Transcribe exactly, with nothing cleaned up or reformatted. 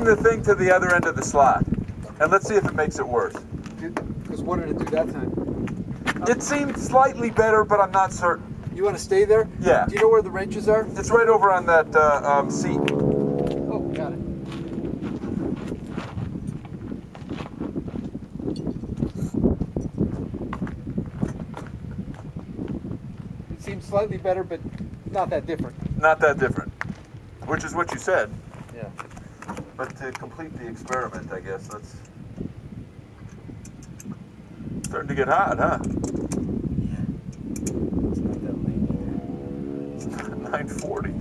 moving the thing to the other end of the slot. And let's see if it makes it worse. Because what did it do that time? It seemed slightly better, but I'm not certain. You want to stay there? Yeah. Do you know where the wrenches are? It's right over on that uh, um, seat. Oh, got it. It seems slightly better, but not that different. Not that different. Which is what you said. Yeah. But to complete the experiment, I guess, let's... Starting to get hot, huh? Yeah. It's not that late. nine forty.